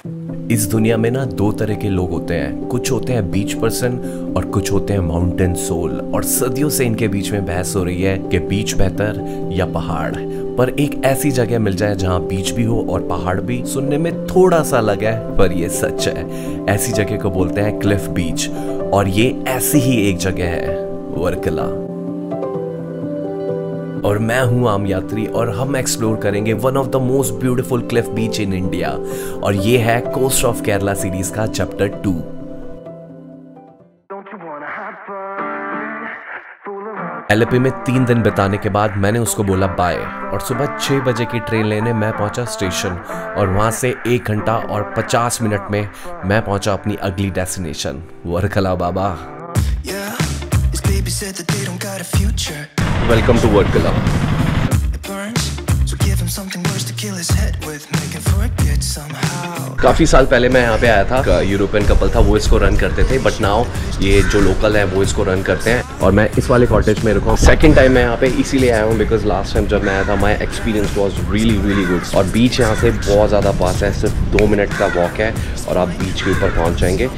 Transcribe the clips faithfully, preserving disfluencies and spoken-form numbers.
इस दुनिया में ना दो तरह के लोग होते हैं, कुछ होते हैं बीच पर्सन और कुछ होते हैं माउंटेन सोल। और सदियों से इनके बीच में बहस हो रही है कि बीच बेहतर या पहाड़। पर एक ऐसी जगह मिल जाए जहाँ बीच भी हो और पहाड़ भी। सुनने में थोड़ा सा अलग है पर ये सच है। ऐसी जगह को बोलते हैं क्लिफ बीच और ये ऐसी ही एक जगह है, वर्कला। और मैं हूं आम यात्री और हम एक्सप्लोर करेंगे one of the most beautiful cliff beach in India और ये है कोस्ट ऑफ केरला सीरीज का चैप्टर टू। एलेपी में तीन दिन बिताने के बाद मैंने उसको बोला बाय और सुबह छह बजे की ट्रेन लेने मैं पहुंचा स्टेशन और वहां से एक घंटा और पचास मिनट में मैं पहुंचा अपनी अगली डेस्टिनेशन वर्कला बाबा। Welcome to Varkala. काफी साल पहले मैं यहाँ पे आया था, यूरोपियन कपल था, वो इसको रन करते थे, बट नाउ ये जो लोकल है वो इसको रन करते हैं और मैं इस वाले कॉटेज में रुका हूँ। सेकंड टाइम मैं यहाँ पे इसीलिए आया हूँ बिकॉज लास्ट टाइम जब मैं आया था my experience was really really good. और बीच यहाँ से बहुत ज़्यादा पास है, सिर्फ दो मिनट का वॉक है और आप बीच के ऊपर पहुँच जाएंगे।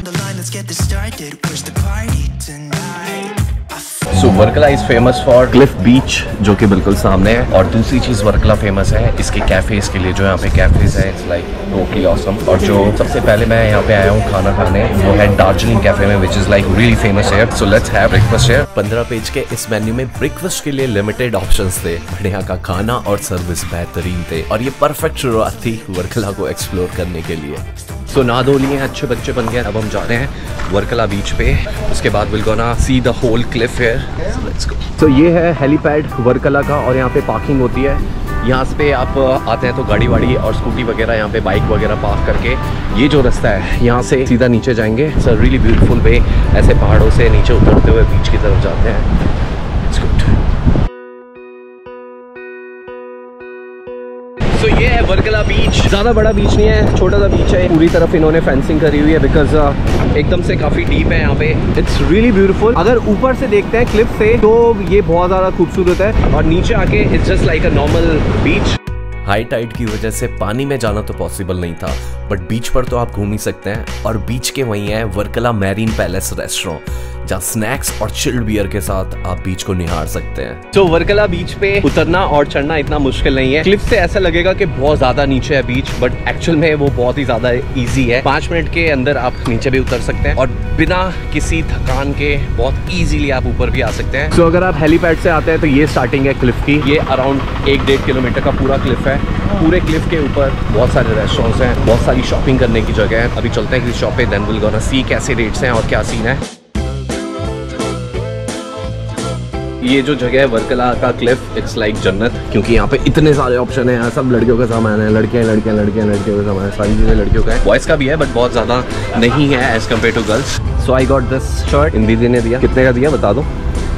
So Varkala is famous for cliff beach जो कि बिल्कुल सामने है। और दूसरी चीज वर्कला फेमस है इसके कैफेज के लिए, जो यहाँ पे कैफेज है इट्स लाइक टोटली ऑसम। और जो सबसे पहले मैं यहाँ पे आया हूँ खाना खाने, वो है दार्जिलिंग कैफे में which is like really famous here. So let's have breakfast here. पंद्रह पेज के इस मेन्यू में ब्रेकफास्ट के लिए लिमिटेड ऑप्शंस थे, बट यहाँ का खाना और सर्विस बेहतरीन थे और ये परफेक्ट शुरुआत थी वर्कला को एक्सप्लोर करने के लिए। सो ना धो लिए अच्छे बच्चे बन गए, अब हम जा रहे हैं वर्कला बीच पे। उसके बाद will gonna see the whole cliff here. Let's go. तो ये है हेलीपैड वर्कला का और यहाँ पे पार्किंग होती है। यहाँ पे आप आते हैं तो गाड़ी वाड़ी और स्कूटी वगैरह, यहाँ पे बाइक वगैरह पार्क करके ये जो रास्ता है यहाँ से सीधा नीचे जाएंगे। It's a really beautiful way, ऐसे पहाड़ों से नीचे उतरते हुए बीच की तरफ जाते हैं। It's good. तो so, ये है वर्कला बीच। ज़्यादा बड़ा बीच नहीं है, छोटा सा बीच है। पूरी तरफ इन्होंने फेंसिंग करी हुई है बिकॉज uh, एकदम से काफ़ी डीप है यहाँ पे। It's really beautiful. अगर ऊपर से देखते हैं क्लिफ से तो ये बहुत ज़्यादा खूबसूरत है और नीचे आके it's just like a normal beach. High tide की वजह से पानी में जाना तो पॉसिबल नहीं था, बट बीच पर तो आप घूम ही सकते हैं। और बीच के वहीं है वर्कला मैरीन पैलेस रेस्टोरेंट, जहाँ स्नैक्स और चिल्ड बियर के साथ आप बीच को निहार सकते हैं। तो वर्कला बीच पे उतरना और चढ़ना इतना मुश्किल नहीं है। क्लिफ से ऐसा लगेगा कि बहुत ज्यादा नीचे है बीच, बट एक्चुअल में वो बहुत ही ज्यादा इजी है। पांच मिनट के अंदर आप नीचे भी उतर सकते हैं और बिना किसी थकान के बहुत इजीली आप ऊपर भी आ सकते हैं। सो so, अगर आप हेलीपैड से आते हैं तो ये स्टार्टिंग है क्लिफ की। ये अराउंड एक डेढ़ किलोमीटर का पूरा क्लिफ है। पूरे क्लिफ के ऊपर बहुत सारे रेस्टोरेंट्स हैं, बहुत सारी शॉपिंग करने की जगह है। अभी चलते हैं किसी शॉप पे, देन विल गोना सी कैसे रेट्स हैं और क्या सीन है। ये जो जगह है वर्कला का क्लिफ, इट्स लाइक जन्नत, क्योंकि यहाँ पे इतने सारे ऑप्शन है। यहाँ सब लड़कियों का सामान है, लड़कियाँ लड़कियाँ लड़कियाँ लड़कियों का सामान है, सारी चीज़ें लड़कियों का है। बॉयज़ का भी है बट बहुत ज़्यादा नहीं है as compare to girls. So I got this shirt, इन दीदी ने दिया। कितने का दिया बता दो?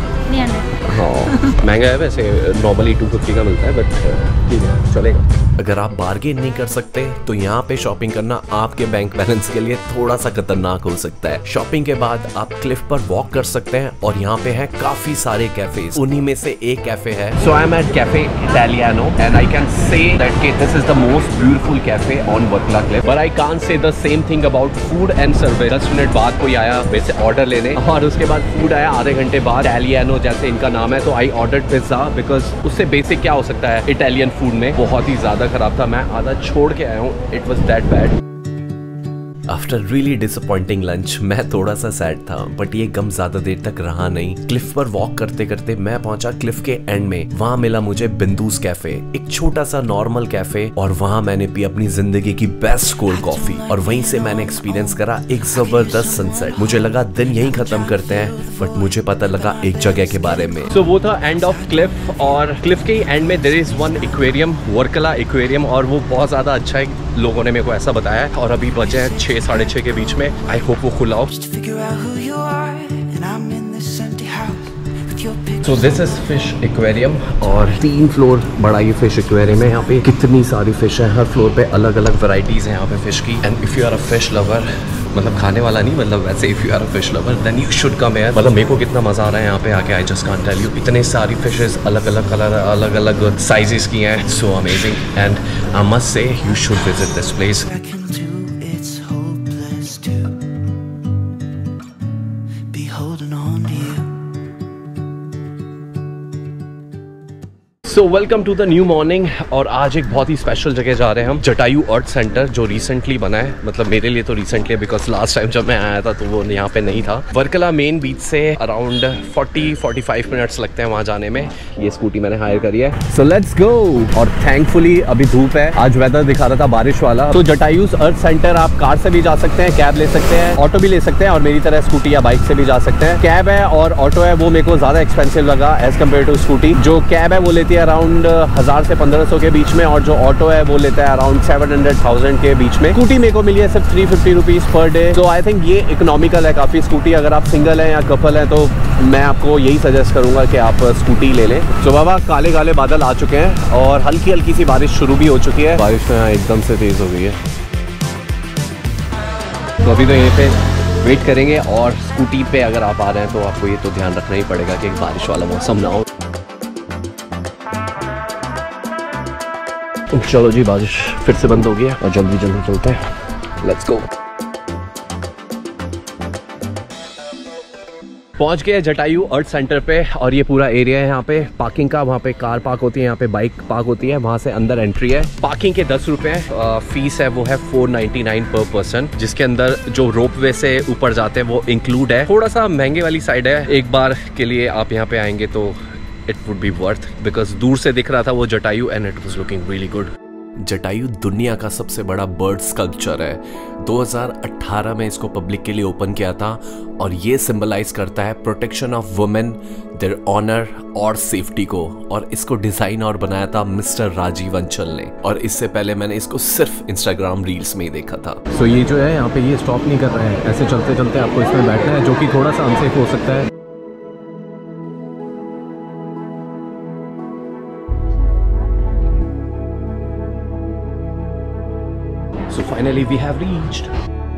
हाँ महंगा है वैसे, नॉर्मली टू फिफ्टी का मिलता है बट ठीक है चलेगा। अगर आप बार्गेन नहीं कर सकते तो यहाँ पे शॉपिंग करना आपके बैंक बैलेंस के लिए थोड़ा सा खतरनाक हो सकता है। शॉपिंग के बाद आप क्लिफ पर वॉक कर सकते हैं और यहाँ पे है काफी सारे कैफेज। उन्हीं में से एक कैफे है। So I am at cafe Italiano and I can say that this is the most beautiful cafe on Varkala cliff, but I can't say the same thing about food and service. दस minute बाद कोई आया वैसे order लेने और उसके बाद food आया आधे घंटे बाद। इटालियानो जैसे इनका नाम है, तो आई ऑर्डर्ड पिज्जा बिकॉज उससे बेसिक क्या हो सकता है इटालियन फूड में। बहुत ही ज्यादा खराब था, मैं आधा छोड़ के आया हूँ। It was that bad. After really disappointing lunch मैं थोड़ा सा सैड था, बट ये गम ज्यादा देर तक रहा नहीं। क्लिफ पर वॉक करते करते मैं पहुंचा क्लिफ के एंड में। वहां मिला मुझे बिंदुस कैफे, एक छोटा सा नॉर्मल कैफे, और वहां मैंने पी अपनी जिंदगी की बेस्ट कोल्ड कॉफी। और वहीं से मैंने एक्सपीरियंस करा एक जबरदस्त सनसेट। मुझे लगा दिन यहीं खत्म करते हैं, बट मुझे पता लगा एक जगह के बारे में। सो so, वो था एंड ऑफ क्लिफ, और क्लिफ के एंड में there is one aquarium, Varkala aquarium, और वो बहुत ज्यादा अच्छा है, लोगों ने मेरे को ऐसा बताया है। और अभी बजे हैं छह साढ़े छह के बीच में। आई होप वो खुला हो। So this is fish aquarium और तीन फ्लोर बड़ा ये फिश एक्वेरियम है। यहाँ पे कितनी सारी फिश है, हर फ्लोर पे अलग अलग वैरायटीज हैं यहाँ पे फिश की। And if you are a fish lover, मतलब खाने वाला नहीं, मतलब वैसे if you are a fish lover then you should come here. मतलब मेरे को कितना मजा आ रहा है यहाँ पे आके, I just can't tell you. इतने सारी फिशेस अलग अलग कलर, अलग अलग साइजेस की हैं, so amazing and I must say you should visit this place. Welcome to the new morning. और आज एक बहुत ही स्पेशल जगह जा रहे हैं हम, जटायु अर्थ सेंटर, जो रिसेंटली बना है। मतलब मेरे लिए तो रिसेंटली, बिकॉज लास्ट टाइम जब मैं आया था तो वो यहाँ पे नहीं था। वर्कला मेन बीच से around forty forty five minutes लगते हैं वहाँ जाने में। ये स्कूटी मैंने हायर करी है, सो लेट्स गो। और थैंकफुली अभी धूप है, आज वेदर दिखा रहा था बारिश वाला। तो जटायु अर्थ सेंटर आप कार से भी जा सकते हैं, कैब ले सकते हैं, ऑटो भी ले सकते हैं, और मेरी तरह स्कूटी या बाइक से भी जा सकते हैं। कैब है और ऑटो है वो मेरे को ज्यादा एक्सपेंसिव लगा एज कम्पेयर टू स्कूटी। जो कैब है वो लेती है अराउंड हजार से पंद्रह सौ के बीच में, और जो ऑटो है वो लेता है अराउंड सेवन हंड्रेड थाउजेंड के बीच में। स्कूटी मेरे को मिली है सिर्फ three fifty rupees per day. तो आई थिंक ये इकोनॉमिकल है काफी स्कूटी। अगर आप सिंगल हैं या कपल हैं तो मैं आपको यही सजेस्ट करूंगा कि आप स्कूटी ले लें। तो बाबा काले काले बादल आ चुके हैं और हल्की हल्की सी बारिश शुरू भी हो चुकी है। बारिश तो यहाँ एकदम से तेज हो गई है। तो अभी तो यहीं पे वेट करेंगे। और स्कूटी पे अगर आप आ रहे हैं तो आपको ये तो ध्यान रखना ही पड़ेगा कि बारिश वाला मौसम ना हो। चलो जी, बारिश फिर से बंद हो गई है और जल्दी जल्दी चलते हैं। Let's go. पहुंच गए जटायु अर्थ सेंटर पे, और ये पूरा एरिया है यहाँ पे पार्किंग का। वहाँ पे कार पार्क होती है, यहाँ पे बाइक पार्क होती है, वहाँ से अंदर एंट्री है। पार्किंग के दस रुपए फीस है, वो है four ninety nine per person, जिसके अंदर जो रोपवे से ऊपर जाते हैं वो इंक्लूड है। थोड़ा सा महंगे वाली साइड है। एक बार के लिए आप यहाँ पे आएंगे तो it would be worth, because दूर से दिख रहा था वो Jatayu and it was looking really good. Jatayu दुनिया का सबसे बड़ा बर्ड स्कल्पचर है। दो हज़ार अठारह में इसको पब्लिक के लिए ओपन किया था, और ये सिंबलाइज करता है protection of women, their honour और सेफ्टी को। और इसको डिजाइन और बनाया था मिस्टर राजीव अंचल ने, और इससे पहले मैंने इसको सिर्फ इंस्टाग्राम रील्स में ही देखा था। सो so ये जो है यहाँ पे ये स्टॉप नहीं कर रहा है, ऐसे चलते चलते आपको इसमें बैठना है, जो कि थोड़ा सा अनसेफ हो सकता है। So finally we have reached.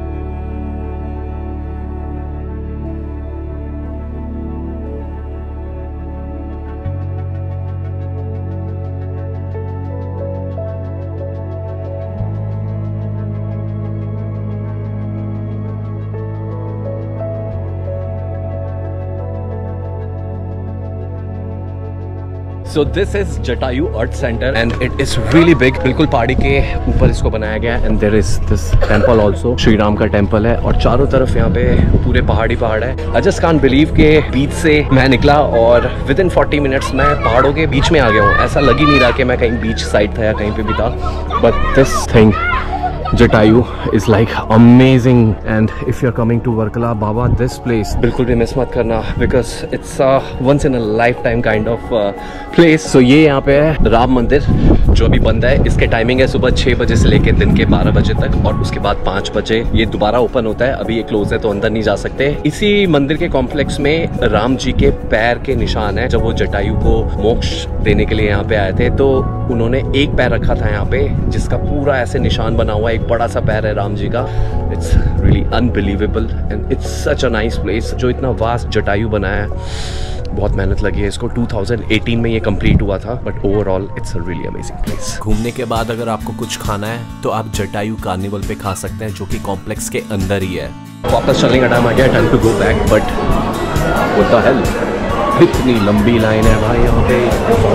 So this is Jatayu Earth Center and it is really big. बिल्कुल पहाड़ी के ऊपर इसको बनाया गया है। And there is this temple also, Shri Ram का टेम्पल है, और चारों तरफ यहाँ पे पूरे पहाड़ी पहाड़ है। I just can't believe के बीच से मैं निकला और within फोर्टी मिनट्स मैं पहाड़ों के बीच में आ गया हूँ। ऐसा लग ही नहीं रहा कि मैं कहीं बीच साइड था या कहीं पे भी था। But this thing Jatayu is like amazing, and if you're coming to Varkala, Baba, this place बिल्कुल भी मिस मत करना, because it's a once in a lifetime kind of uh, place. So ये यहाँ पे है राम मंदिर, जो अभी बंद है। इसके टाइमिंग है सुबह छः बजे से लेकर दिन के बारह बजे तक, और उसके बाद पाँच बजे ये दोबारा ओपन होता है। अभी ये क्लोज है तो अंदर नहीं जा सकते। इसी मंदिर के कॉम्प्लेक्स में राम जी के पैर के निशान है। जब वो जटायु को मोक्ष देने के लिए यहाँ पे आए थे तो उन्होंने एक पैर रखा था यहाँ पे, जिसका पूरा ऐसे निशान बना हुआ है। एक बड़ा सा पैर है राम जी का। It's really unbelievable and it's such a nice place. जो इतना वास्ट जटायु बनाया है, बहुत मेहनत लगी है इसको। टू थाउजेंड एटीन में ये कंप्लीट हुआ था, but overall it's a really amazing place. घूमने के बाद अगर आपको कुछ खाना है तो आप जटायु कार्निवल पे खा सकते हैं, जो कि कॉम्प्लेक्स के अंदर ही है। वापस चलने का टाइम आ गया, time to go back, but what the hell, इतनी लंबी लाइन है भाई यहाँ पे।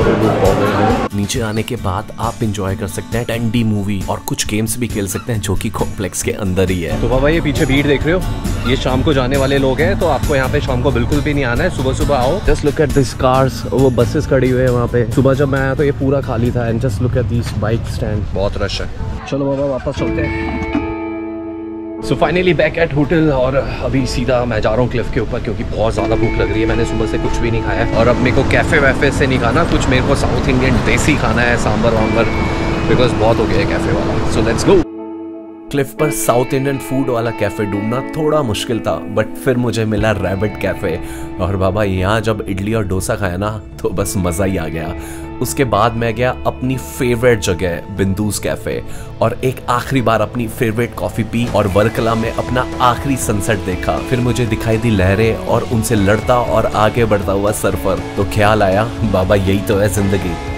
नीचे आने के बाद आप इंजॉय कर सकते हैं टेन डी मूवी और कुछ गेम्स भी खेल सकते हैं, जो कि कॉम्प्लेक्स के अंदर ही है। तो बाबा ये पीछे भीड़ देख रहे हो, ये शाम को जाने वाले लोग हैं, तो आपको यहाँ पे शाम को बिल्कुल भी नहीं आना है। सुबह सुबह आओ। Just look at this cars, वो बसेस खड़ी हुई है वहाँ पे। सुबह जब मैं आया तो ये पूरा खाली था। And just look at this bike stand, बहुत रश है। चलो बाबा वापस चलते हैं। So finally back at hotel, और अभी सीधा मैं जा रहा हूँ क्लिफ के ऊपर, क्योंकि बहुत ज़्यादा भूख लग रही है। मैंने सुबह से कुछ भी नहीं खाया, और अब मेरे को कैफ़े वैफे से नहीं खाना कुछ, मेरे को साउथ इंडियन देसी खाना है, सांबर वाम्बर, बिकॉज बहुत हो गया है कैफ़े वाला। So let's go. क्लिफ पर साउथ इंडियन फूड वाला कैफे ढूंढना थोड़ा मुश्किल था, बट फिर मुझे मिला रैबिट कैफे। और बाबा यहाँ जब इडली और डोसा खाया ना तो बस मज़ा ही आ गया। उसके बाद मैं गया अपनी फेवरेट जगह बिंदुस कैफे, और एक आखिरी बार अपनी फेवरेट कॉफी पी और वर्कला में अपना आखिरी सनसेट देखा। फिर मुझे दिखाई दी लहरें और उनसे लड़ता और आगे बढ़ता हुआ सर्फर। तो ख्याल आया बाबा यही तो है जिंदगी।